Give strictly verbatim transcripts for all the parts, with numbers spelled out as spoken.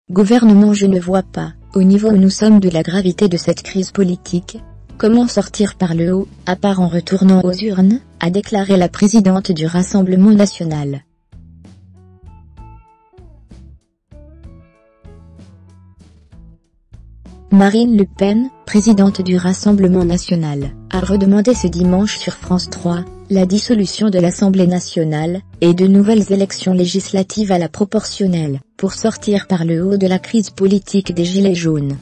Gouvernement, je ne vois pas, au niveau où nous sommes, de la gravité de cette crise politique. Comment sortir par le haut, à part en retournant aux urnes, a déclaré la présidente du Rassemblement national. Marine Le Pen, présidente du Rassemblement national, a redemandé ce dimanche sur France trois, la dissolution de l'Assemblée nationale, et de nouvelles élections législatives à la proportionnelle, pour sortir par le haut de la crise politique des Gilets jaunes.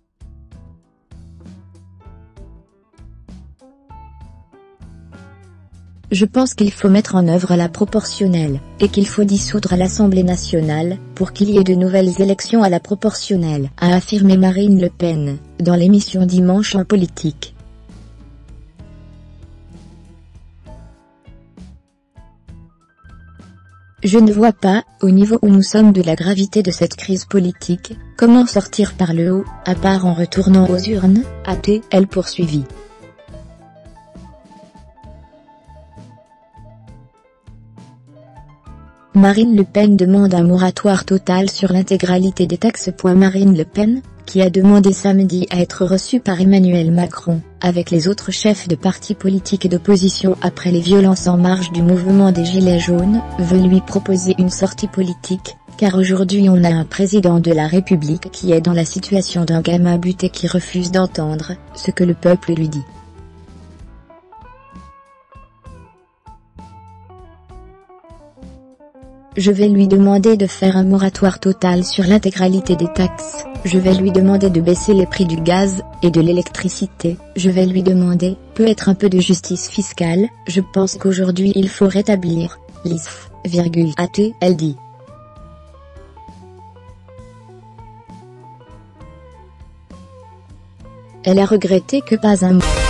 Je pense qu'il faut mettre en œuvre la proportionnelle, et qu'il faut dissoudre l'Assemblée nationale, pour qu'il y ait de nouvelles élections à la proportionnelle, a affirmé Marine Le Pen, dans l'émission Dimanche en politique. Je ne vois pas, au niveau où nous sommes, de la gravité de cette crise politique, comment sortir par le haut, à part en retournant aux urnes, a-t-elle poursuivi. Marine Le Pen demande un moratoire total sur l'intégralité des taxes. Marine Le Pen, qui a demandé samedi à être reçue par Emmanuel Macron, avec les autres chefs de partis politiques et d'opposition après les violences en marge du mouvement des Gilets jaunes, veut lui proposer une sortie politique, car aujourd'hui on a un président de la République qui est dans la situation d'un gamin buté qui refuse d'entendre ce que le peuple lui dit. Je vais lui demander de faire un moratoire total sur l'intégralité des taxes, je vais lui demander de baisser les prix du gaz, et de l'électricité, je vais lui demander, peut-être un peu de justice fiscale, je pense qu'aujourd'hui il faut rétablir, l'I S F, a-t-elle dit. Elle a regretté que pas un mot.